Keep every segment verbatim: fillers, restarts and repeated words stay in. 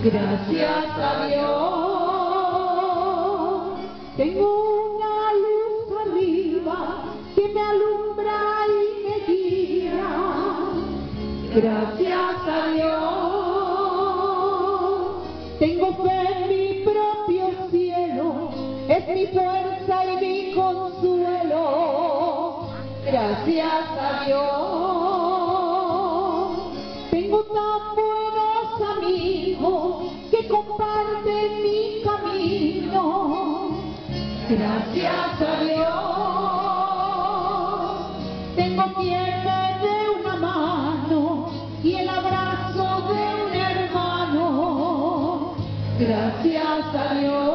Gracias a Dios, tengo una luz arriba que me alumbra y me guía. Gracias a Dios, tengo fe en mi propio cielo, es mi fuerza y mi consuelo. Gracias a Dios, tengo tan buenos amigos que comparten mi camino. Gracias a Dios, tengo quien me dé una mano y el abrazo de un hermano. Gracias a Dios,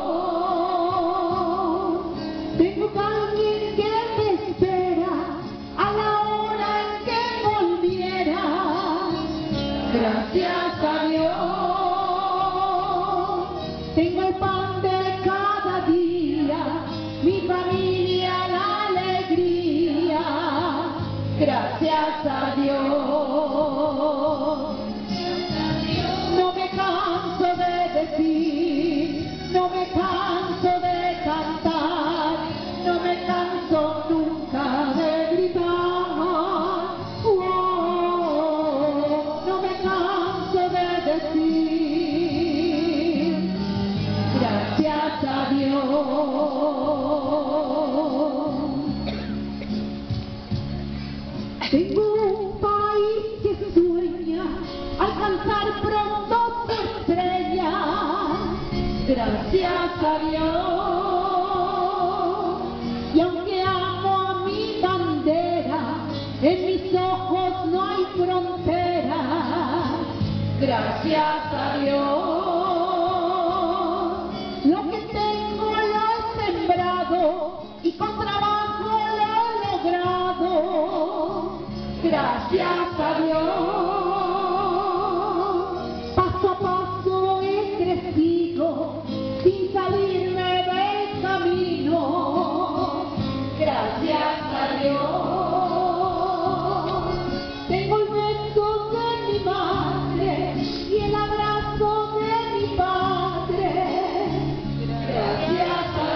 tengo alguien que me espera a la hora en que volviera. Gracias a Dios, tengo el pan de cada día, mi familia, la alegría. Gracias a Dios, no me canso de decir, no me canso de cantar, no me canso nunca de gritar. Oh, no me canso de decir, gracias a Dios. Tengo un país que sueña alcanzar pronto su estrella. Gracias a Dios, y aunque amo a mi bandera, en mis ojos no hay frontera. Gracias a Dios, lo que tengo lo he sembrado y con trabajo lo he logrado. Gracias a Dios, paso a paso he crecido sin salirme del camino. Gracias a Dios, tengo el beso de mi madre y el abrazo de mi padre. Gracias a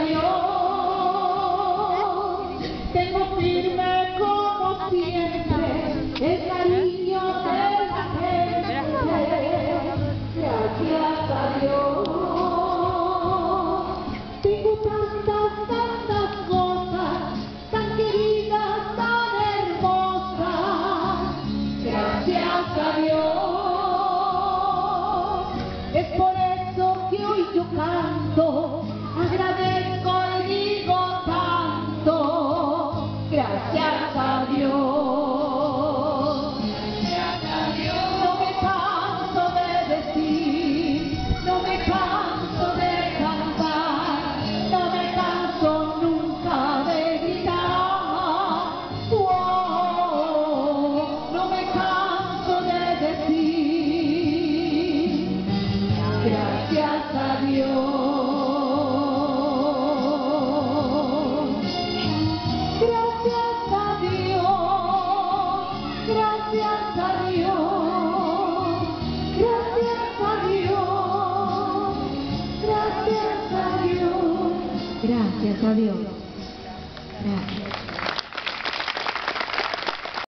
Dios, tengo firme como siempre el cariño de la gente. Gracias a Dios, tengo tantas, tantas cosas tan queridas, tan hermosas. Gracias a Dios, es por eso que hoy yo canto, agradezco y digo tanto. Gracias a Dios. No me canso de decir, no me canso de cantar, no me canso nunca de gritar. Oh, no me canso de decir, gracias a Dios. Gracias a Dios, gracias a Dios, gracias a Dios, gracias a Dios, gracias a Dios.